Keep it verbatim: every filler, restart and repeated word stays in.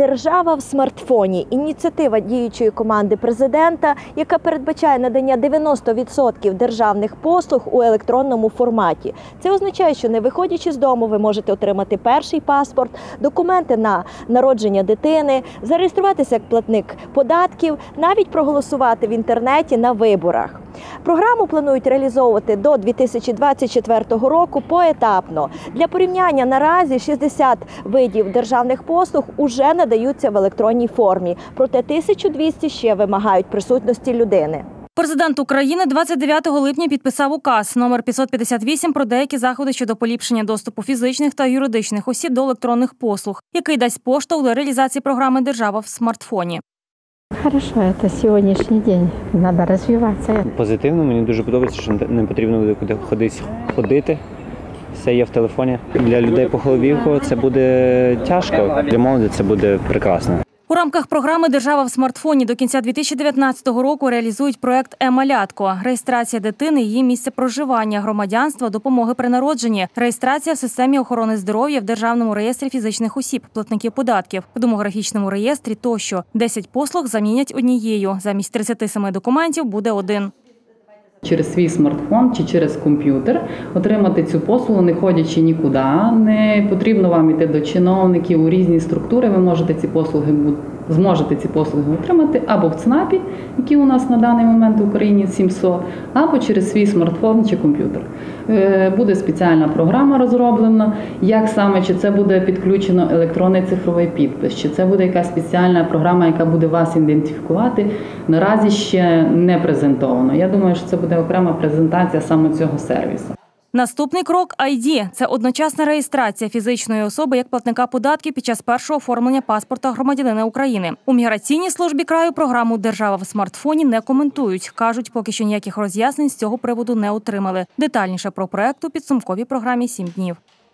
Держава в смартфоні – ініціатива діючої команди президента, яка передбачає надання дев'яноста відсотків державних послуг у електронному форматі. Це означає, що не виходячи з дому, ви можете отримати перший паспорт, документи на народження дитини, зареєструватися як платник податків, навіть проголосувати в інтернеті на виборах. Програму планують реалізовувати до дві тисячі двадцять четвертого року поетапно. Для порівняння наразі шістдесят видів державних послуг уже надаються в електронній формі, проте тисяча двісті ще вимагають присутності людини. Президент України двадцять дев'ятого липня підписав указ номер п'ятсот п'ятдесят вісім про деякі заходи щодо поліпшення доступу фізичних та юридичних осіб до електронних послуг, який дасть поштовх до реалізації програми «Держава в смартфоні». Хорошо, це сьогоднішній день, треба розвиватися. Позитивно, мені дуже подобається, що не потрібно буде куди ходити, все є в телефоні. Для людей похилого це буде тяжко, для молоді це буде прекрасно. У рамках програми «Держава в смартфоні» до кінця дві тисячі дев'ятнадцятого року реалізують проект «Е-малятко» – реєстрація дитини, її місце проживання, громадянства, допомоги при народженні, реєстрація в системі охорони здоров'я в Державному реєстрі фізичних осіб, платників податків, в демографічному реєстрі тощо. десять послуг замінять однією. Замість тридцяти семи документів буде один. Через свій смартфон чи через комп'ютер отримати цю послугу, не ходячи нікуди. Не потрібно вам йти до чиновників у різні структури. Ви можете ці послуги зможете ці послуги отримати або в ЦНАПі, які у нас на даний момент в Україні сімсот, або через свій смартфон чи комп'ютер. Буде спеціальна програма розроблена, як саме, чи це буде підключено електронний цифровий підпис, чи це буде якась спеціальна програма, яка буде вас ідентифікувати, наразі ще не презентовано. Я думаю, що це буде окрема презентація саме цього сервісу. Наступний крок – ай ді – це одночасна реєстрація фізичної особи як платника податків під час першого оформлення паспорта громадянина України. У міграційній службі краю програму «Держава в смартфоні» не коментують. Кажуть, поки що ніяких роз'яснень з цього приводу не отримали. Детальніше про проект у підсумковій програмі «Сім днів».